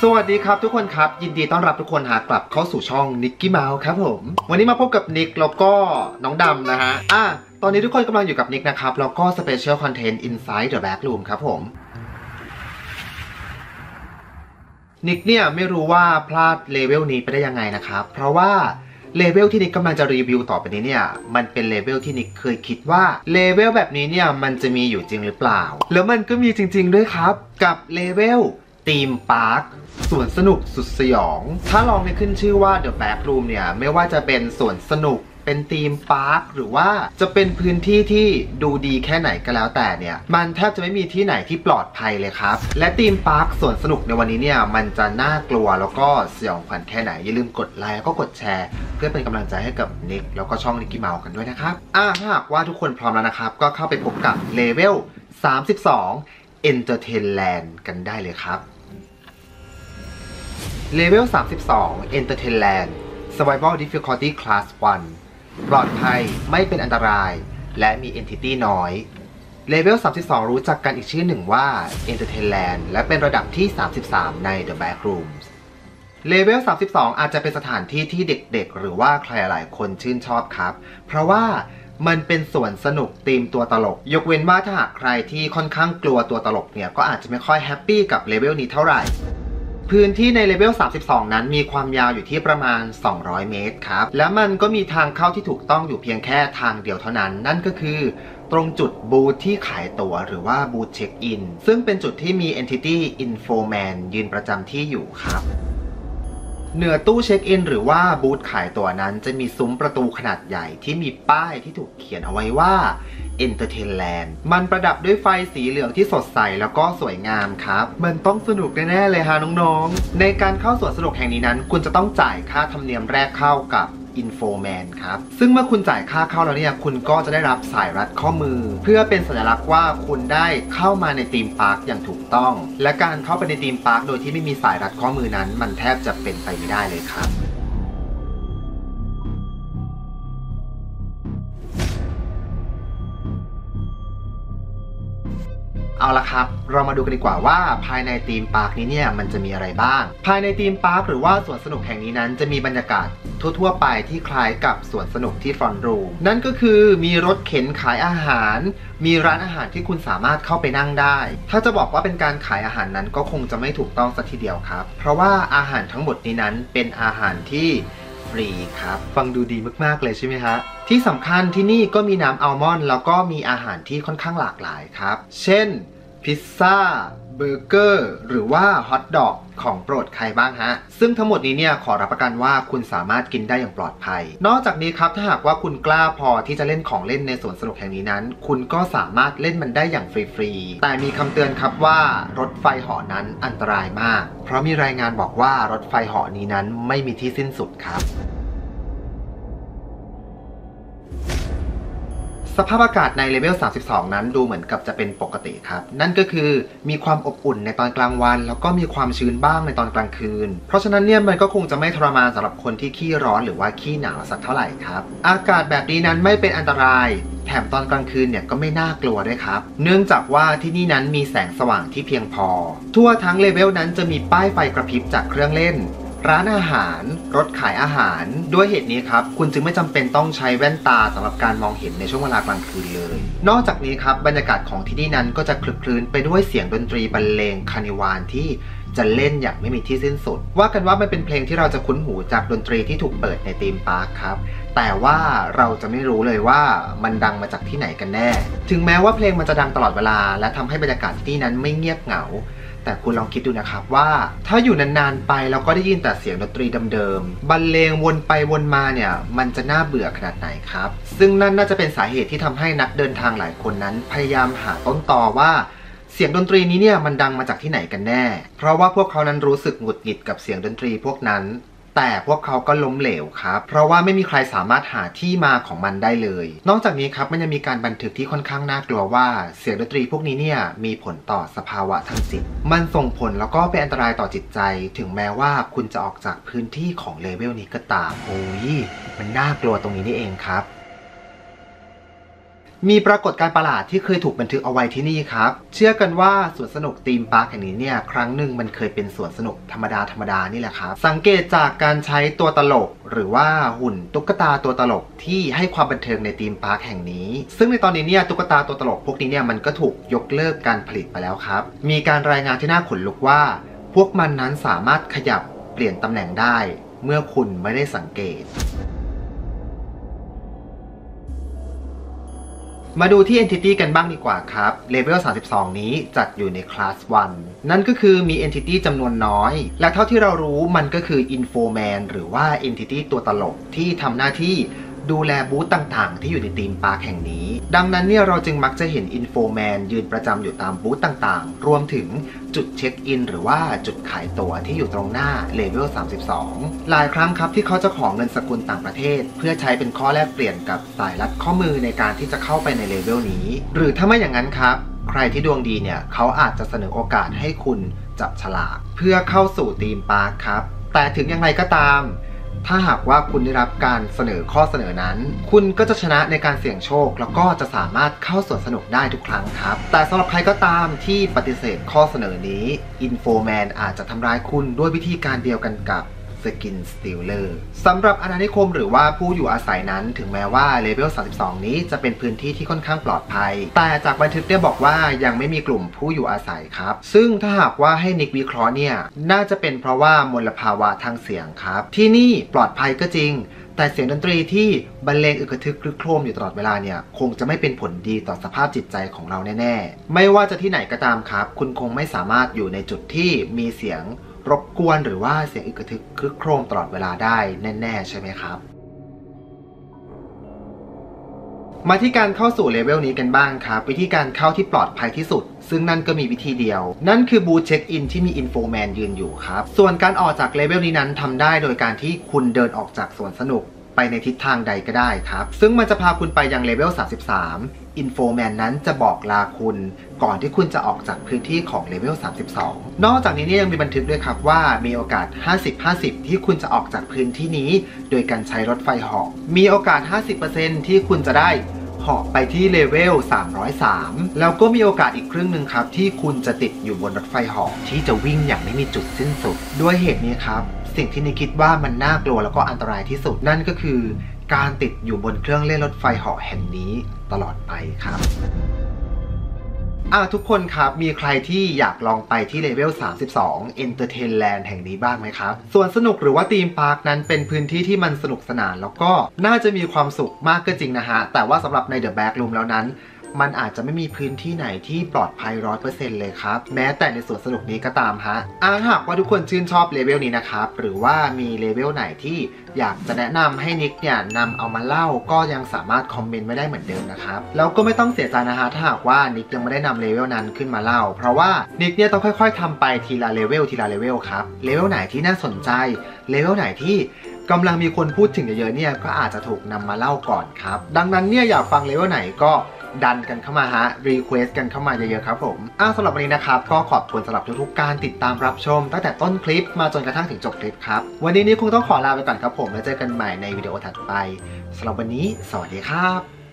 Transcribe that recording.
สวัสดีครับทุกคนครับยินดีต้อนรับทุกคนกลับเข้าสู่ช่องนิกกี้เมาส์ครับผมวันนี้มาพบกับนิกแล้วก็น้องดำนะฮะตอนนี้ทุกคนกำลังอยู่กับนิกนะครับแล้วก็สเปเชียลคอนเทนต์ Inside the Backroom ครับผมนิกเนี่ยไม่รู้ว่าพลาดเลเวลนี้ไปได้ยังไงนะครับเพราะว่าเลเวลที่นิกกำลังจะรีวิวต่อไปนี้เนี่ยมันเป็นเลเวลที่นิกเคยคิดว่าเลเวลแบบนี้เนี่ยมันจะมีอยู่จริงหรือเปล่าแล้วมันก็มีจริงๆด้วยครับกับเลเวลธีมพาร์คสวนสนุกสุดสยองถ้าลองในขึ้นชื่อว่า The Backroom เนี่ยไม่ว่าจะเป็นสวนสนุกเป็นธีมพาร์คหรือว่าจะเป็นพื้นที่ที่ดูดีแค่ไหนก็แล้วแต่เนี่ยมันแทบจะไม่มีที่ไหนที่ปลอดภัยเลยครับและธีมพาร์คสวนสนุกในวันนี้เนี่ยมันจะน่ากลัวแล้วก็สยองขวัญแค่ไหนอย่าลืมกดไลค์แล้วก็กดแชร์เพื่อเป็นกำลังใจให้กับนิกแล้วก็ช่องนิกกี้เมาส์กันด้วยนะครับถ้าหากว่าทุกคนพร้อมแล้วนะครับก็เข้าไปพบกับเลเวล32 Entertainland กันได้เลยครับเลเวล32 Entertainland Survival Difficulty Class 1 ปลอดภัยไม่เป็นอันตรายและมี Entity น้อยเลเวล32รู้จักกันอีกชื่อหนึ่งว่า Entertainland และเป็นระดับที่33ใน The Backrooms เลเวล32อาจจะเป็นสถานที่ที่เด็กๆหรือว่าใครหลายคนชื่นชอบครับเพราะว่ามันเป็นสวนสนุกธีมตัวตลกยกเว้นว่าถ้าหากใครที่ค่อนข้างกลัวตัวตลกเนี่ยก็อาจจะไม่ค่อยแฮปปี้กับเลเวลนี้เท่าไหร่พื้นที่ในเลเวล32นั้นมีความยาวอยู่ที่ประมาณ200เมตรครับและมันก็มีทางเข้าที่ถูกต้องอยู่เพียงแค่ทางเดียวเท่านั้นนั่นก็คือตรงจุดบูธที่ขายตั๋วหรือว่าบูธเช็คอินซึ่งเป็นจุดที่มี Entity Infoman ยืนประจำที่อยู่ครับเหนือตู้เช็คอินหรือว่าบูธขายตั๋วนั้นจะมีซุ้มประตูขนาดใหญ่ที่มีป้ายที่ถูกเขียนเอาไว้ว่า Entertainland มันประดับด้วยไฟสีเหลืองที่สดใสแล้วก็สวยงามครับมันต้องสนุกแน่ๆเลยฮะน้องๆในการเข้าสวนสนุกแห่งนี้นั้นคุณจะต้องจ่ายค่าธรรมเนียมแรกเข้ากับInfoman ครับซึ่งเมื่อคุณจ่ายค่าเข้าแล้วเนี่ยคุณก็จะได้รับสายรัดข้อมือเพื่อเป็นสัญลักษณ์ว่าคุณได้เข้ามาในธีมพาร์คอย่างถูกต้องและการเข้าไปในธีมพาร์คโดยที่ไม่มีสายรัดข้อมือนั้นมันแทบจะเป็นไปไม่ได้เลยครับเอาละครับเรามาดูกันดีกว่าว่าภายในธีมพาร์คนี้เนี่ยมันจะมีอะไรบ้างภายในธีมพาร์คหรือว่าสวนสนุกแห่งนี้นั้นจะมีบรรยากาศทั่วๆไปที่คล้ายกับสวนสนุกที่ฟรอนต์รูมนั่นก็คือมีรถเข็นขายอาหารมีร้านอาหารที่คุณสามารถเข้าไปนั่งได้ถ้าจะบอกว่าเป็นการขายอาหารนั้นก็คงจะไม่ถูกต้องสักทีเดียวครับเพราะว่าอาหารทั้งหมดนี้นั้นเป็นอาหารที่ฟรีครับฟังดูดีมากๆเลยใช่ไหมฮะที่สำคัญที่นี่ก็มีน้ำอัลมอนด์แล้วก็มีอาหารที่ค่อนข้างหลากหลายครับเช่นพิซซ่าเบอร์เกอร์หรือว่าฮอทดอกของโปรดใครบ้างฮะซึ่งทั้งหมดนี้เนี่ยขอรับประกันว่าคุณสามารถกินได้อย่างปลอดภัยนอกจากนี้ครับถ้าหากว่าคุณกล้าพอที่จะเล่นของเล่นในสวนสนุกแห่งนี้นั้นคุณก็สามารถเล่นมันได้อย่างฟรีๆแต่มีคำเตือนครับว่ารถไฟเหาะนั้นอันตรายมากเพราะมีรายงานบอกว่ารถไฟเหาะนี้นั้นไม่มีที่สิ้นสุดครับสภาพอากาศในเลเวล32นั้นดูเหมือนกับจะเป็นปกติครับนั่นก็คือมีความอบอุ่นในตอนกลางวันแล้วก็มีความชื้นบ้างในตอนกลางคืนเพราะฉะนั้นเนี่ยมันก็คงจะไม่ทรมานสำหรับคนที่ขี้ร้อนหรือว่าขี้หนาวสักเท่าไหร่ครับอากาศแบบนี้นั้นไม่เป็นอันตรายแถมตอนกลางคืนเนี่ยก็ไม่น่ากลัวด้วยครับเนื่องจากว่าที่นี่นั้นมีแสงสว่างที่เพียงพอทั่วทั้งเลเวลนั้นจะมีป้ายไฟกระพริบจากเครื่องเล่นร้านอาหารรถขายอาหารด้วยเหตุนี้ครับคุณจึงไม่จำเป็นต้องใช้แว่นตาสำหรับการมองเห็นในช่วงเวลากลางคืนเลยนอกจากนี้ครับบรรยากาศของที่นี่นั้นก็จะคลึกคลื้นไปด้วยเสียงดนตรีบรรเลงคานิวานที่จะเล่นอย่างไม่มีที่สิ้นสุดว่ากันว่ามันเป็นเพลงที่เราจะคุ้นหูจากดนตรีที่ถูกเปิดในธีมพาร์คครับแต่ว่าเราจะไม่รู้เลยว่ามันดังมาจากที่ไหนกันแน่ถึงแม้ว่าเพลงมันจะดังตลอดเวลาและทำให้บรรยากาศที่นี่นั้นไม่เงียบเหงาแต่คุณลองคิดดูนะครับว่าถ้าอยู่นานๆไปแล้วก็ได้ยินแต่เสียงดนตรีเดิมๆบรรเลงวนไปวนมาเนี่ยมันจะน่าเบื่อขนาดไหนครับซึ่งนั่นน่าจะเป็นสาเหตุที่ทำให้นักเดินทางหลายคนนั้นพยายามหาต้นตอว่าเสียงดนตรีนี้เนี่ยมันดังมาจากที่ไหนกันแน่เพราะว่าพวกเขานั้นรู้สึกหงุดหงิดกับเสียงดนตรีพวกนั้นแต่พวกเขาก็ล้มเหลวครับเพราะว่าไม่มีใครสามารถหาที่มาของมันได้เลยนอกจากนี้ครับมันยังมีการบันทึกที่ค่อนข้างน่ากลัวว่าเสียงดนตรีพวกนี้เนี่ยมีผลต่อสภาวะทางจิตมันส่งผลแล้วก็เป็นอันตรายต่อจิตใจถึงแม้ว่าคุณจะออกจากพื้นที่ของเลเวลนี้ก็ตามโอ้ยมันน่ากลัวตรงนี้นี่เองครับมีปรากฏการณ์ประหลาดที่เคยถูกบันทึกเอาไว้ที่นี่ครับเชื่อกันว่าสวนสนุกธีมพาร์คแห่งนี้เนี่ยครั้งหนึ่งมันเคยเป็นสวนสนุกธรรมดานี่แหละครับสังเกตจากการใช้ตัวตลกหรือว่าหุ่นตุ๊กตาตัวตลกที่ให้ความบันเทิงในธีมพาร์คแห่งนี้ซึ่งในตอนนี้เนี่ยตุ๊กตาตัวตลกพวกนี้เนี่ยมันก็ถูกยกเลิกการผลิตไปแล้วครับมีการรายงานที่น่าขนลุกว่าพวกมันนั้นสามารถขยับเปลี่ยนตำแหน่งได้เมื่อคุณไม่ได้สังเกตมาดูที่ Entity กันบ้างดีกว่าครับเลเวล32นี้จัดอยู่ในคลาส 1นั่นก็คือมี Entity จำนวนน้อยและเท่าที่เรารู้มันก็คือ Infoman หรือว่า Entity ตัวตลกที่ทำหน้าที่ดูแลบูธต่างๆที่อยู่ในธีมพาร์คแห่งนี้ดังนั้นเนี่ยเราจึงมักจะเห็น Infoman ยืนประจำอยู่ตามบูธต่างๆรวมถึงจุดเช็คอินหรือว่าจุดขายตั๋วที่อยู่ตรงหน้าเลเวล32หลายครั้งครับที่เขาจะขอเงินสกุลต่างประเทศเพื่อใช้เป็นข้อแลกเปลี่ยนกับสายรัดข้อมือในการที่จะเข้าไปในเลเวลนี้หรือถ้าไม่อย่างนั้นครับใครที่ดวงดีเนี่ยเขาอาจจะเสนอโอกาสให้คุณจับฉลากเพื่อเข้าสู่ธีมพาร์คครับแต่ถึงอย่างไรก็ตามถ้าหากว่าคุณได้รับการเสนอข้อเสนอนั้นคุณก็จะชนะในการเสี่ยงโชคแล้วก็จะสามารถเข้าสวนสนุกได้ทุกครั้งครับแต่สำหรับใครก็ตามที่ปฏิเสธข้อเสนอนี้อินโฟแมนอาจจะทำร้ายคุณด้วยวิธีการเดียวกันกับสกินสตีลเลอร์สำหรับอาณานิคมหรือว่าผู้อยู่อาศัยนั้นถึงแม้ว่าเลเวล32นี้จะเป็นพื้นที่ที่ค่อนข้างปลอดภัยแต่จากบันทึกได้บอกว่ายังไม่มีกลุ่มผู้อยู่อาศัยครับซึ่งถ้าหากว่าให้นิกวิเคราะห์เนี่ยน่าจะเป็นเพราะว่ามลภาวะทางเสียงครับที่นี่ปลอดภัยก็จริงแต่เสียงดนตรีที่บรรเลงอึกกระทึกครึกโครมอยู่ตลอดเวลาเนี่ยคงจะไม่เป็นผลดีต่อสภาพจิตใจของเราแน่ๆไม่ว่าจะที่ไหนก็ตามครับคุณคงไม่สามารถอยู่ในจุดที่มีเสียงรบกวนหรือว่าเสียงอึกกระทึกครึกโครมตลอดเวลาได้แน่ๆใช่ไหมครับมาที่การเข้าสู่เลเวลนี้กันบ้างครับวิธีการเข้าที่ปลอดภัยที่สุดซึ่งนั่นก็มีวิธีเดียวนั่นคือบูธเช็คอินที่มีอินโฟแมนยืนอยู่ครับส่วนการออกจากเลเวลนี้นั้นทำได้โดยการที่คุณเดินออกจากสวนสนุกไปในทิศทางใดก็ได้ครับซึ่งมันจะพาคุณไปยังเลเวล33อินโฟแมนนั้นจะบอกลาคุณก่อนที่คุณจะออกจากพื้นที่ของเลเวล32นอกจากนี้ยังมีบันทึกด้วยครับว่ามีโอกาส 50-50 ที่คุณจะออกจากพื้นที่นี้โดยการใช้รถไฟเหาะมีโอกาส 50% ที่คุณจะได้เหาะไปที่เลเวล303แล้วก็มีโอกาสอีกครึ่งหนึ่งครับที่คุณจะติดอยู่บนรถไฟเหาะที่จะวิ่งอย่างไม่มีจุดสิ้นสุดด้วยเหตุนี้ครับสิ่งที่นิคิดว่ามันน่ากลัวแล้วก็อันตรายที่สุดนั่นก็คือการติดอยู่บนเครื่องเล่นรถไฟเหาะแห่งนี้ตลอดไปครับทุกคนครับมีใครที่อยากลองไปที่เลเวล32 Entertainland แห่งนี้บ้างไหมครับส่วนสนุกหรือว่าธีมพาร์คนั้นเป็นพื้นที่ที่มันสนุกสนานแล้วก็น่าจะมีความสุขมากก็จริงนะฮะแต่ว่าสำหรับใน The Back Room แล้วนั้นมันอาจจะไม่มีพื้นที่ไหนที่ปลอดภัย 100% เลยครับแม้แต่ในสวนสนุกนี้ก็ตามฮะหากว่าทุกคนชื่นชอบเลเวลนี้นะครับหรือว่ามีเลเวลไหนที่อยากจะแนะนำให้นิกเนี่ยนำเอามาเล่าก็ยังสามารถคอมเมนต์ไว้ได้เหมือนเดิมนะครับแล้วก็ไม่ต้องเสียใจนะฮะถ้าหากว่านิกยังไม่ได้นำเลเวลนั้นขึ้นมาเล่าเพราะว่านิกเนี่ยต้องค่อยๆทำไปทีละเลเวลครับเลเวลไหนที่น่าสนใจเลเวลไหนที่กำลังมีคนพูดถึงเยอะๆเนี่ยก็อาจจะถูกนำมาเล่าก่อนครับดังนั้นเนี่ยอยากฟังเลเวลไหนก็ดันกันเข้ามาฮะรีเควสกันเข้ามาเยอะๆครับผมสำหรับวันนี้นะครับก็ขอบคุณสำหรับทุกๆการติดตามรับชมตั้งแต่ต้นคลิปมาจนกระทั่งถึงจบคลิปครับวันนี้คงต้องขอลาไปก่อนครับผมแล้วเจอกันใหม่ในวิดีโอถัดไปสำหรับวันนี้สวัสดีครับ